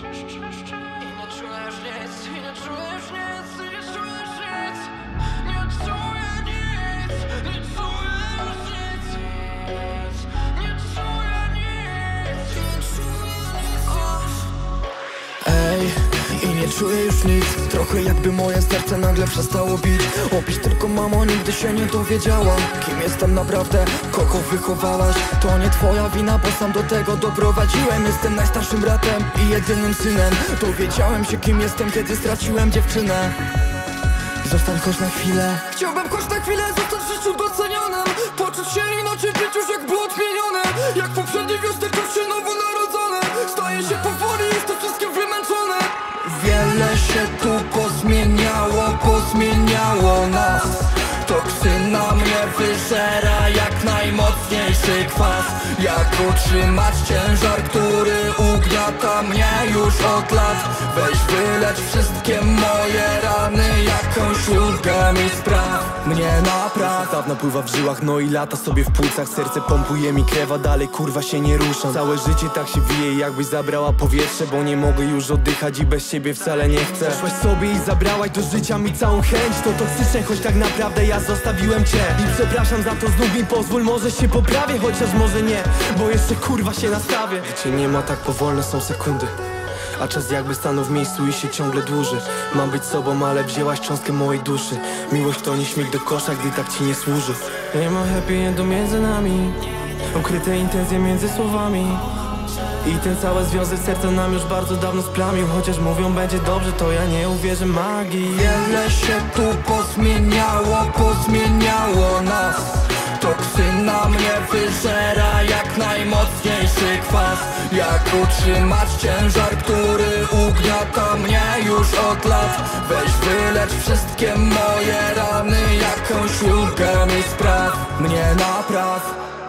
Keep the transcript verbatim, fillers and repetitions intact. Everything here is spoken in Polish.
czujesz nic, i nie czujesz nic, i nie czujesz nic. Nie czuję nic, nie czujesz nic. Nie czuję nic, nie czuję nic. Ej, i nie czuję już nic. Trochę jakby moje serce nagle przestało bić. Opisz tylko, mamo, nigdy się nie dowiedziałam kim jestem naprawdę, kogo wychowałaś. To nie twoja wina, bo sam do tego doprowadziłem. Jestem najstarszym bratem i jedynym synem. Dowiedziałem się kim jestem, kiedy straciłem dziewczynę. Zostań choć na chwilę. Chciałbym choć na chwilę zostać w życiu docenionym. Poczuć się inaczej, być już jakby odmieniony. Jak poprzedniej wiosny, czuć się nowonarodzony. Staję się powoli, jestem wszystkim wymęczony. Wiele się tu pozmieniało, pozmieniało nas. Toksyna mnie wyżera jak najmocniejszy kwas. Jak utrzymać ciężar, który ugniata mnie już od lat. Weź wylecz wszystkie moje rany, jakąś ulgę mi spraw. Mnie napraw. Dawno pływa w żyłach, no i lata sobie w płucach. Serce pompuje mi krew, a dalej kurwa się nie ruszam. Całe życie tak się wije, jakbyś zabrała powietrze. Bo nie mogę już oddychać i bez ciebie wcale nie chcę. Poszłaś sobie i zabrałaś do życia mi całą chęć. To toksyczne, choć tak naprawdę ja zostawiłem cię. I przepraszam za to, znów mi pozwól, może się poprawię. Chociaż może nie, bo jeszcze kurwa się nastawię. Życie nie ma tak powolne, są sekundy, a czas jakby stanął w miejscu i się ciągle dłuży. Mam być sobą, ale wzięłaś cząstkę mojej duszy. Miłość to nie śmiech do kosza, gdy tak ci nie służy. Nie ma happy endu między nami, ukryte intencje między słowami. I ten cały związek serca nam już bardzo dawno splamił. Chociaż mówią będzie dobrze, to ja nie uwierzę magii. Wiele się tu pozmieniało, pozmieniało nas. Toksyna mnie wyżera jak najmocniejszy kwas. Jak utrzymać ciężar, który ugniata mnie już od lat. Weź wylecz wszystkie moje rany, jakąś ulgę mi spraw. Mnie napraw.